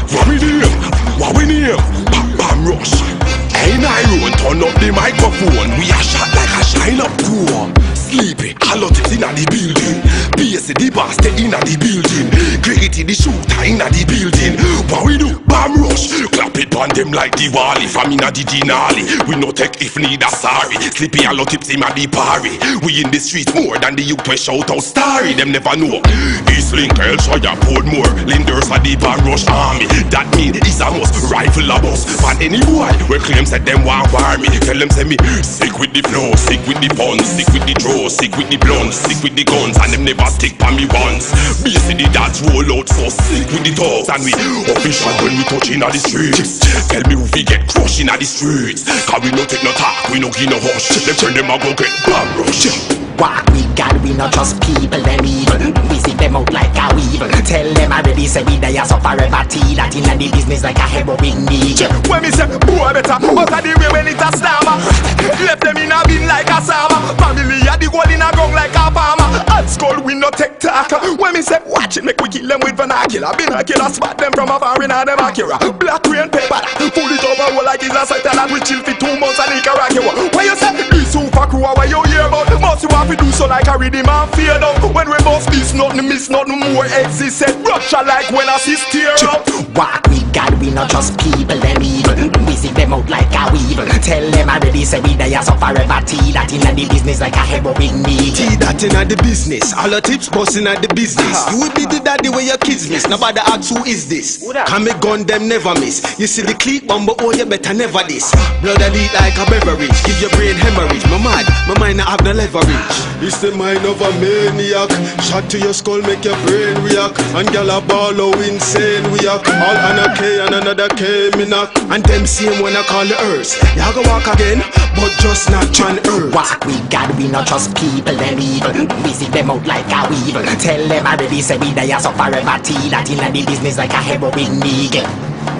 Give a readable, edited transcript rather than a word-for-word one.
What we name? What we name? Bam Rush. Ain't I road, turn up the microphone. We are shot like a shine up tour. Sleepy, a lot is inna the building. BSC the boss, stay inna the building. Gritty the shooter inna the building. What we do? Bam Rush. Clap it on them like Diwali. From inna the Denali. We no take if need a sorry. Sleepy, a lot tips inna the party. We in the streets more than the youth we shout out starry. Them never know. Eastlink, Elshire, Portmore, Linders are the Bam Rush army. That mean it's a must rifle a bus. For any boy, we claim said them want war me. Tell them say me sick with the flow, sick with the puns, sick with the draw, sick with the blunts, sick with the guns, and them never stick for me once. BC the dance roll out so sick with the dogs, and we official when we touch inna the streets. Tell me who we get crushed inna the streets. Cause we no take no talk, we no give no hush. Them turn them a go get Bam Rush. What we got, we not just people, them evil. We see them out like a weevil. Tell them already say we die so forever tea. That inna the business like a heroin needle. When me say, boy better, but I the way when it a stammer. Left them in a bin like a summer. Family a the gold in a gong like a farmer. At school we no take talk. When me say, watch it, make we kill them with vernacular. Binocular spot them from afar in a them Acura. Black rain paper, pull it over roll like it's a satellite. We chill for 2 months and Nicaragua. When you say, this super crew, what you hear about? Must you have to do so like a rhythm and fade out. When we bust this, nothing miss, nothing more exist. Said Russia like when I see steer out. What we got, we not just people, them evil. We see them out like a weevil. Tell them already say we die so forever tea. That inna the business like a heroin needle. Tea that inna the business, all the tips busting at the business. You will be the daddy where your kids miss. Nobody asks who is this. Can me gun them never miss. You see the clique bomb, but oh you better never this. Blood a leak like a beverage, give your brain hemorrhage. My mad, my mind not have no leverage. It's the mind of a maniac. Shot to your skull, make your brain react. And gal a ball, oh insane we act. All on a K and another K me knock. And them same when I call the earth. You go walk again, but just not on earth. What we got, we not just people, them evil. We see them out like a weevil. Tell them already say we die so forever tea. That inna the business like a heroin needle.